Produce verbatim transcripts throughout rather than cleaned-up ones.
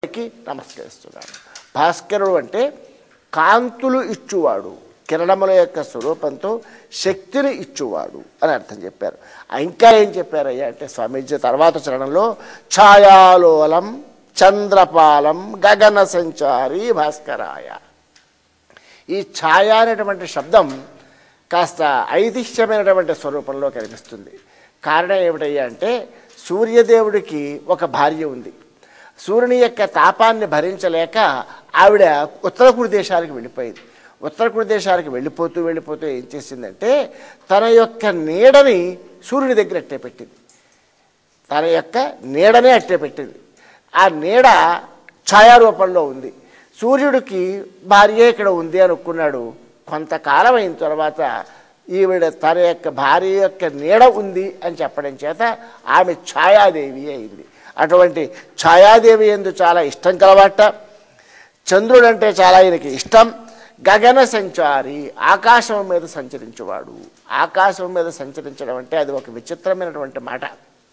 భాస్కరుడికి నమస్కరిస్తున్నాను. భాస్కరుడు అంటే కాంతులు ఇచ్చువాడు, కిరణముల యొక్క స్వరూపంతో శక్తిని ఇచ్చువాడు అని అర్థం చెప్పారు. ఇంకా ఏం చెప్పారయ్యా అంటే స్వామీజీ తర్వాత చరణంలో ఛాయాలోలం చంద్రపాలం గగన సంచారి భాస్కరాయ. ఈ ఛాయ అనేటువంటి శబ్దం కాస్త ఐతిహ్యమైనటువంటి స్వరూపంలో కనిపిస్తుంది. కారణం ఏమిటయ్యా అంటే సూర్యదేవుడికి ఒక భార్య ఉంది. సూర్యుని యొక్క తాపాన్ని భరించలేక ఆవిడ ఉత్తర కుడిదేశానికి వెళ్ళిపోయింది. ఉత్తర కుడిదేశానికి వెళ్ళిపోతూ వెళ్ళిపోతూ ఏం చేసిందంటే తన యొక్క నీడని సూర్యుని దగ్గర అట్టే పెట్టింది. తన యొక్క నీడనే అట్టే పెట్టింది. ఆ నీడ ఛాయారూపంలో ఉంది. సూర్యుడికి భార్య ఇక్కడ ఉంది అనుకున్నాడు. కొంతకాలం అయిన తర్వాత ఈవిడ తన యొక్క భార్య యొక్క నీడ ఉంది అని చెప్పడం చేత ఆమె ఛాయాదేవి అయింది. అటువంటి ఛాయాదేవి ఎందు చాలా ఇష్టం కలవాట. చంద్రుడంటే చాలా ఆయనకి ఇష్టం. గగన సంచారి, ఆకాశం మీద సంచరించేవాడు. ఆకాశం మీద సంచరించడం అంటే అది ఒక విచిత్రమైనటువంటి మాట.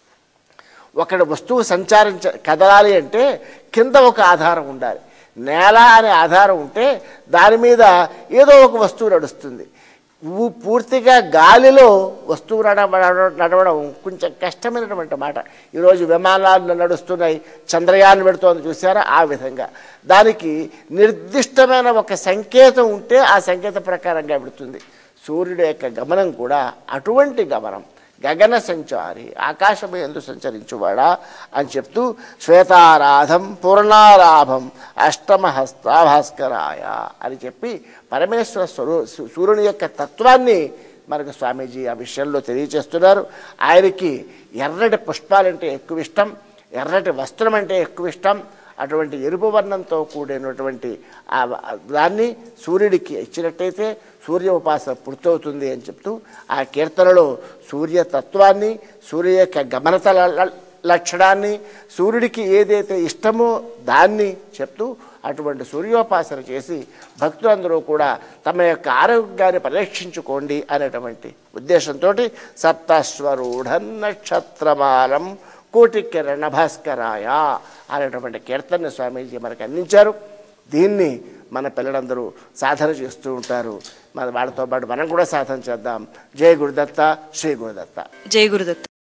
ఒకటి వస్తువు సంచారించ కదలాలి అంటే కింద ఒక ఆధారం ఉండాలి. నేల అనే ఆధారం ఉంటే దాని మీద ఏదో ఒక వస్తువు నడుస్తుంది. పూర్తిగా గాలిలో వస్తువు నడవడం నడవడం కొంచెం కష్టమైనటువంటి మాట. ఈరోజు విమానాలు నడుస్తున్నాయి, చంద్రయాన్ పెడుతోంది చూసారా, ఆ విధంగా దానికి నిర్దిష్టమైన ఒక సంకేతం ఉంటే ఆ సంకేత ప్రకారంగా పెడుతుంది. సూర్యుడు యొక్క గమనం కూడా అటువంటి గమనం. గగన సంచారి, ఆకాశం ఎందు సంచరించువాడా అని చెప్తూ శ్వేతారాధం పూర్ణారాభం అష్టమహస్తాభాస్కరాయ అని చెప్పి పరమేశ్వర స్వరూ సూర్యుని యొక్క తత్వాన్ని మనకు స్వామీజీ ఆ విషయంలో తెలియచేస్తున్నారు. ఆయనకి ఎర్రటి పుష్పాలంటే ఎక్కువ ఇష్టం, ఎర్రటి వస్త్రం అంటే ఎక్కువ ఇష్టం. అటువంటి ఎరుపు వర్ణంతో కూడినటువంటి ఆ దాన్ని సూర్యుడికి ఇచ్చినట్టయితే సూర్య ఉపాసన పూర్తవుతుంది అని చెప్తూ ఆ కీర్తనలో సూర్యతత్వాన్ని, సూర్య యొక్క గమనత లక్షణాన్ని, సూర్యుడికి ఏదైతే ఇష్టమో దాన్ని చెప్తూ అటువంటి సూర్యోపాసన చేసి భక్తులందరూ కూడా తమ యొక్క ఆరోగ్యాన్ని పరీక్షించుకోండి అనేటువంటి ఉద్దేశంతో సప్తస్వరూఢ నక్షత్రమాలం కోటి కిరణ భాస్కరాయ అనేటువంటి కీర్తన స్వామీజీ మనకు అందించారు. దీన్ని మన పిల్లలందరూ సాధన చేస్తూ ఉంటారు. మన వాళ్ళతో పాటు మనం కూడా సాధన చేద్దాం. జై గురుదత్త, శ్రీ గురుదత్త. జై గురుదత్త.